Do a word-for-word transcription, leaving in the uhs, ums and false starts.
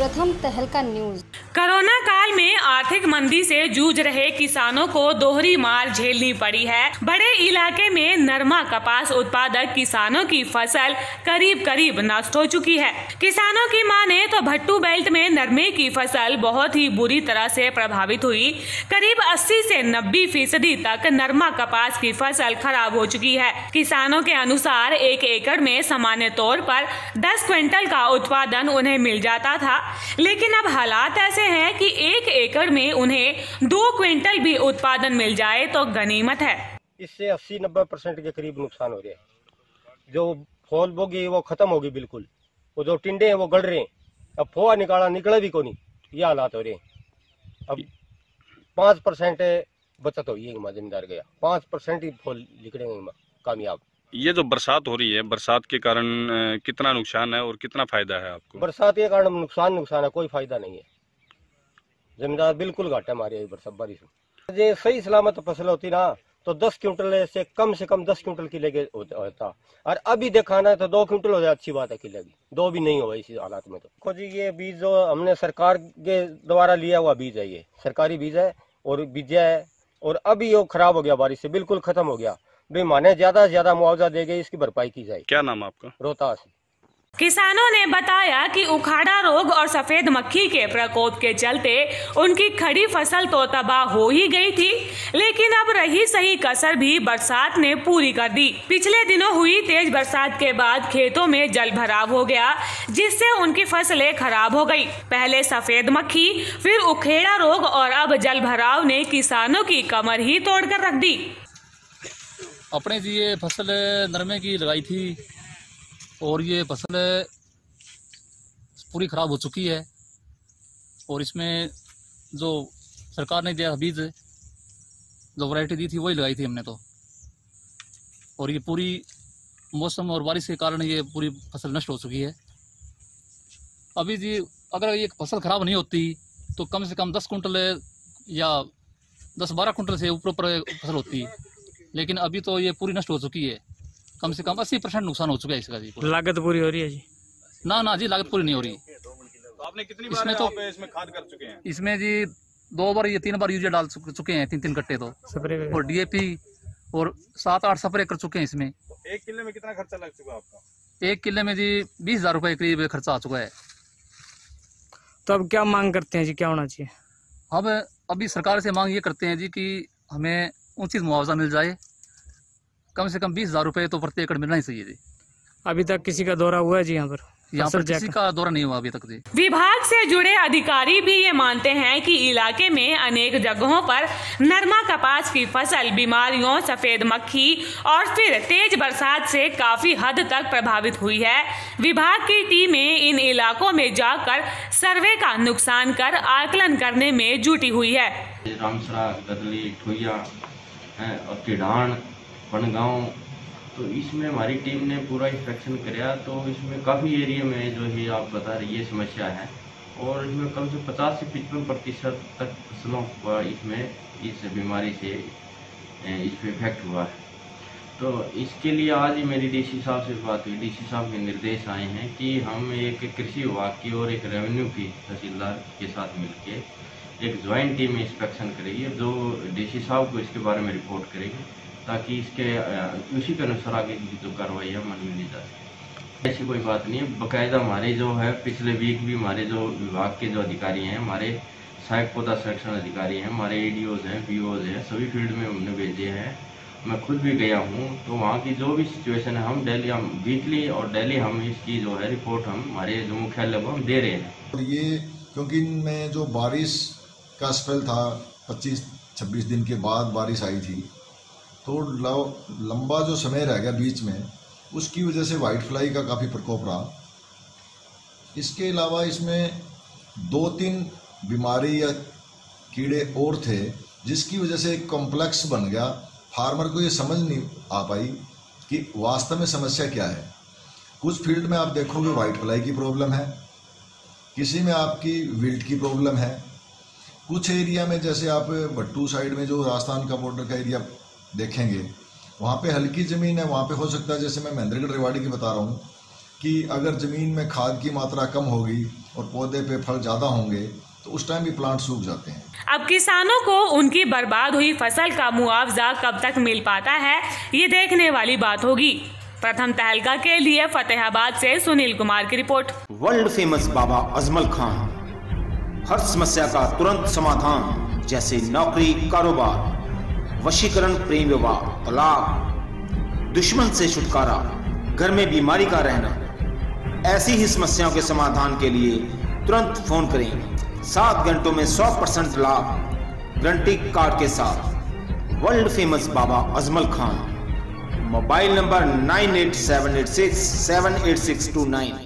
प्रथम तहलका news. Corona काल में आर्थिक मंदी से जूझ रहे किसानों को दोहरी मार झेलनी पड़ी है। बड़े इलाके में नरमा कपास उत्पादक किसानों की फसल करीब करीब नष्ट हो चुकी है। किसानों की माने तो भट्टू बेल्ट में नरमे की फसल बहुत ही बुरी तरह से प्रभावित हुई। करीब अस्सी से नब्बे फीसदी तक नरमा कपास की फसल खराब हो चुकी है। किसानों के अनुसार एक एकड़ में सामान्य तौर पर दस क्विंटल का उत्पादन उन्हें मिल जाता था, लेकिन अब हालात ऐसे हैं कि एक एकड़ में उन्हें दो क्विंटल भी उत्पादन मिल जाए तो गनीमत है। इससे अस्सी नब्बे परसेंट के करीब नुकसान हो रहे हैं। जो फॉल बोगी वो खत्म होगी बिल्कुल, वो जो टिंडे हैं वो गड़ रहे हैं। अब फोआ निकाला निकले भी को नहीं, ये हालात हो रहे हैं। अब पाँच परसेंट बचत हुई है, जमींदार गया पाँच परसेंट ही फॉल निकलेंगे कामयाब। ये जो बरसात हो रही है, बरसात के कारण कितना नुकसान है और कितना फायदा है आपको? बरसात के कारण नुकसान नुकसान है, कोई फायदा नहीं है। जमींदार बिल्कुल घाटा मारे बरसात बारिश में। ये सही सलामत फसल होती ना तो दस क्विंटल से कम से कम दस क्विंटल की लेके होता, और अभी देखा ना तो दो क्विंटल हो जाए, अच्छी बात है। किलेगी दो भी नहीं हुआ इसी हालात में। तो देखो जी, ये बीज जो हमने सरकार के द्वारा लिया हुआ बीज है, ये सरकारी बीज है और बीजा है, और अभी वो खराब हो गया, बारिश से बिल्कुल खत्म हो गया। भाई माने ज्यादा से ज्यादा मुआवजा देंगे, इसकी भरपाई की जाए। क्या नाम आपका? रोहतास। किसानों ने बताया कि उखाड़ा रोग और सफेद मक्खी के प्रकोप के चलते उनकी खड़ी फसल तो तबाह हो ही गई थी, लेकिन अब रही सही कसर भी बरसात ने पूरी कर दी। पिछले दिनों हुई तेज बरसात के बाद खेतों में जल भराव हो गया, जिससे उनकी फसलें खराब हो गई। पहले सफेद मक्खी, फिर उखेड़ा रोग और अब जल भराव ने किसानों की कमर ही तोड़कर रख दी। अपने जी ये फसल नरमे की लगाई थी और ये फसल पूरी ख़राब हो चुकी है, और इसमें जो सरकार ने दिया बीज, जो वैरायटी दी थी वही लगाई थी हमने तो, और ये पूरी मौसम और बारिश के कारण ये पूरी फसल नष्ट हो चुकी है। अभी जी अगर ये फसल ख़राब नहीं होती तो कम से कम दस कुंटल या दस बारह कुंटल से ऊपर ऊपर फसल होती, लेकिन अभी तो ये पूरी नष्ट हो चुकी है। कम से कम अस्सी परसेंट नुकसान हो चुका है इसका जी। लागत पूरी हो रही है जी? ना ना जी, लागत पूरी नहीं हो रही। तो आपने कितनी बार इसमें तो इसमें खाद कर चुके हैं? इसमें जी दो बार या तीन बार यूरिया डाल चुके हैं, तीन तीन कट्टे तो, और डीएपी और सात आठ स्प्रे कर चुके हैं इसमें। एक किले में कितना खर्चा लग चुका आपका? एक किले में जी बीस हजार रुपए करीब खर्चा आ चुका है। तो अब क्या मांग करते हैं जी, क्या होना चाहिए? हम अभी सरकार से मांग ये करते हैं जी कि हमें उचित मुआवजा मिल जाए। कम से कम बीस हजार रुपए तो प्रति एकड़ मिलना ही चाहिए जी। अभी तक किसी का दौरा हुआ है जी यहाँ पर? यहाँ पर किसी का दौरा नहीं हुआ अभी तक जी। विभाग से जुड़े अधिकारी भी ये मानते हैं कि इलाके में अनेक जगहों पर नरमा कपास की फसल बीमारियों, सफेद मक्खी और फिर तेज बरसात से काफी हद तक प्रभावित हुई है। विभाग की टीमें इन इलाकों में जाकर सर्वे का नुकसान कर आकलन करने में जुटी हुई है। रामसरा, गदली, ठोइया और किडान, बनगांव, तो इसमें हमारी टीम ने पूरा इंस्पेक्शन कराया। तो इसमें काफ़ी एरिया में जो है आप बता रही है समस्या है, और इसमें कम से पचास से पचपन प्रतिशत तक फसलों का इसमें इस बीमारी से इस पर इफेक्ट हुआ है। तो इसके लिए आज ही मेरी डीसी साहब से बात हुई। डीसी साहब के निर्देश आए हैं कि हम एक कृषि विभाग की और एक रेवेन्यू की तहसीलदार के साथ मिलकर एक ज्वाइंट टीम इंस्पेक्शन करेगी, जो डीसी साहब को इसके बारे में रिपोर्ट करेगी, ताकि इसके उसी के अनुसार आगे की जो कार्रवाई है मन में ली जा सके। ऐसी कोई बात नहीं है। बाकायदा हमारे जो है पिछले वीक भी हमारे जो विभाग के जो अधिकारी हैं, हमारे सहायक पौधा संरक्षण अधिकारी हैं, हमारे एडीओज हैं, पीओज हैं, सभी फील्ड में हमने भेजे हैं। मैं खुद भी गया हूँ, तो वहाँ की जो भी सिचुएशन है हम डेली हम वीकली और डेली हम इसकी जो है रिपोर्ट हम हमारे जो मुख्यालय को हम दे रहे हैं। और ये क्योंकि इनमें जो बारिश का स्पेल था, पच्चीस छब्बीस दिन के बाद बारिश आई थी, तो लंबा जो समय रह गया बीच में, उसकी वजह से वाइट फ्लाई का काफ़ी प्रकोप रहा। इसके अलावा इसमें दो तीन बीमारी या कीड़े और थे, जिसकी वजह से एक कॉम्प्लेक्स बन गया। फार्मर को ये समझ नहीं आ पाई कि वास्तव में समस्या क्या है। कुछ फील्ड में आप देखोगे वाइट फ्लाई की प्रॉब्लम है, किसी में आपकी विल्ट की प्रॉब्लम है, कुछ एरिया में जैसे आप भट्टू साइड में जो राजस्थान का बॉर्डर का एरिया देखेंगे, वहाँ पे हल्की ज़मीन है, वहाँ पे हो सकता है, जैसे मैं महेंद्रगढ़ रेवाड़ी की बता रहा हूँ, कि अगर ज़मीन में खाद की मात्रा कम होगी और पौधे पे फल ज़्यादा होंगे तो उस टाइम भी प्लांट सूख जाते हैं। अब किसानों को उनकी बर्बाद हुई फसल का मुआवजा कब तक मिल पाता है, ये देखने वाली बात होगी। प्रथम तहलका के लिए फतेहाबाद से सुनील कुमार की रिपोर्ट। वर्ल्ड फेमस बाबा अजमल खान हर समस्या का तुरंत समाधान, जैसे नौकरी, कारोबार, वशीकरण, प्रेम विवाह, तलाक, दुश्मन से छुटकारा, घर में बीमारी का रहना, ऐसी ही समस्याओं के समाधान के लिए तुरंत फोन करें। सात घंटों में सौ परसेंट लाभ गारंटी कार्ड के साथ। वर्ल्ड फेमस बाबा Ajmal Khan. Mobile number nine eight seven eight six seven eight six two nine.